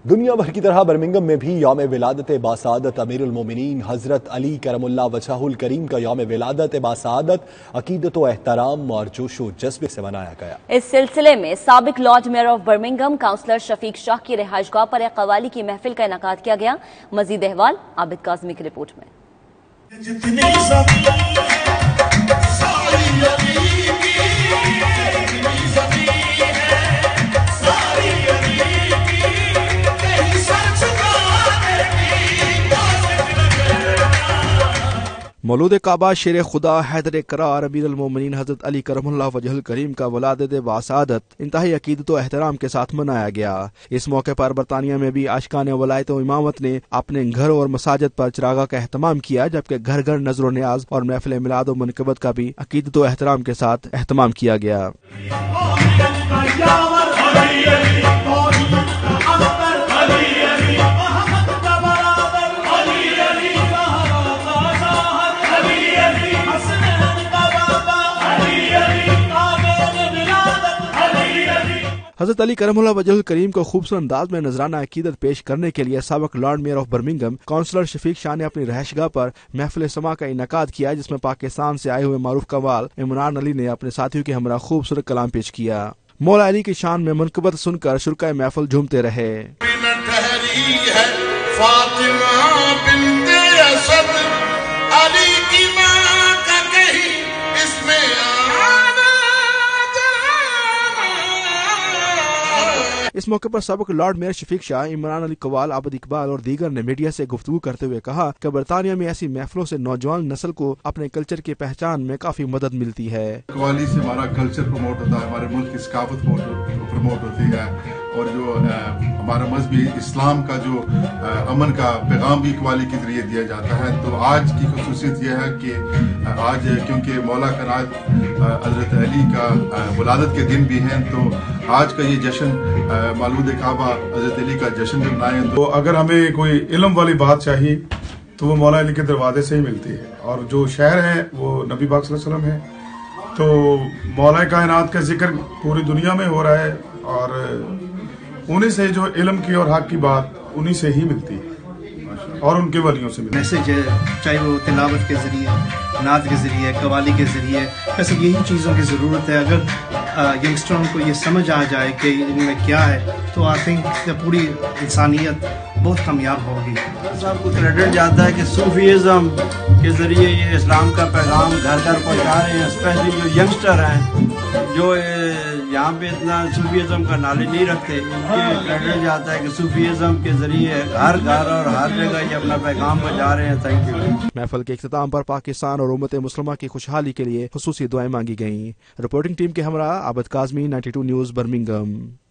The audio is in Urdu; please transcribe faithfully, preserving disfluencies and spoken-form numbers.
دنیا بھر کی طرح برمنگھم میں بھی یوم ولادت باسعادت امیر المومنین حضرت علی کرم اللہ وجہہ الکریم کا یوم ولادت باسعادت عقیدت و احترام اور جوش و جذبے سے منایا گیا۔ اس سلسلے میں سابق lord mayor of Birmingham councillor Shafiq Shah کی رہائش گاہ پر ایک قوالی کی محفل کا انعقاد کیا گیا۔ مزید احوال عابد کاظمی کی رپورٹ میں۔ مولود کعبہ شیر خدا حیدر قرار امیر المومنین حضرت علی کرم اللہ وجہ الکریم کا ولادت باسعادت انتہائی عقیدت و احترام کے ساتھ منایا گیا۔ اس موقع پر برطانیہ میں بھی عاشقان ولایت و امامت نے اپنے گھر اور مساجد پر چراغاں کا اہتمام کیا، جبکہ گھر گھر نظر و نیاز اور محفل میلاد و منقبت کا بھی عقیدت و احترام کے ساتھ اہتمام کیا گیا۔ حضرت علی کرم اللہ وجہ الکریم کو خوبصورت انداز میں نذرانہ عقیدت پیش کرنے کے لیے سابق lord mayor of Birmingham councillor Shafiq Shah نے اپنی رہائش گاہ پر محفل سما کا انعقاد کیا، جس میں پاکستان سے آئے ہوئے معروف قوال عمران علی نے اپنے ساتھیوں کے ہمراہ خوبصورت کلام پیش کیا۔ مولا علی کی شان میں منقبت سن کر شرکائے محفل جھومتے رہے۔ اس موقع پر سابق لارڈ میئر شفیق شاہ، عمران علی قوال، عابد اقبال اور دیگر نے میڈیا سے گفتگو کرتے ہوئے کہا کہ برطانیہ میں ایسی محفلوں سے نوجوان نسل کو اپنے کلچر کی پہچان میں کافی مدد ملتی ہے۔ قوالی سے ہمارا کلچر پروموٹ ہوتا ہے، ہمارے ملک کی ثقافت پروموٹ ہوتی ہے، اور جو ہمارا مذہبی اسلام کا جو امن کا پیغام بھی قوالی کے ذریعے دیا جاتا ہے۔ تو آج کی خصوصیت یہ ہے کہ آج کیونکہ مولا کائنات حضرت علی کا ولادت کے دن بھی ہیں، تو آج کا یہ جشن مولود کعبہ حضرت علی کا جشن بھی منائے۔ تو اگر ہمیں کوئی علم والی بات چاہیے تو وہ مولا علی کے دروازے سے ہی ملتی ہے، اور جو شہر ہے وہ نبی پاک صلی اللہ علیہ وسلم ہے، تو مولا کائنات کا ذکر پوری دنیا میں ہو رہا ہے، اور انہیں سے جو علم کی اور حق کی بات انہیں سے ہی ملتی ہے اور ان کے ولیوں سے ملتی ہے۔ میسج ہے، چاہے وہ تلاوت کے ذریعے، نعت کے ذریعے، قوالی کے ذریعے، ویسے یہی چیزوں کی ضرورت ہے۔ اگر ینگسٹروں کو یہ سمجھ آ جائے کہ ان میں کیا ہے، تو آئی تھنک پوری انسانیت بہت کامیاب ہوگی۔ صاحب کو کریڈٹ جاتا ہے کہ صوفیزم کے ذریعے یہ اسلام کا پیغام گھر گھر پہنچا رہے ہیں، اسپیشلی جو ینگسٹر ہیں جو یہاں پہ اتنا صوفیزم کا نالج نہیں رکھتے، ان کے کریڈٹ جاتا ہے کہ صوفیزم کے ذریعے ہر گھر اور ہر جگہ یہ اپنا پیغام پہنچا رہے ہیں۔ Thank you. محفل کے اختتام پر پاکستان اور امت مسلمہ کی خوشحالی کے لیے خصوصی دعائیں مانگی گئیں۔ رپورٹنگ ٹیم کے ہمراہ Abid Kazmi, ninety two news Birmingham.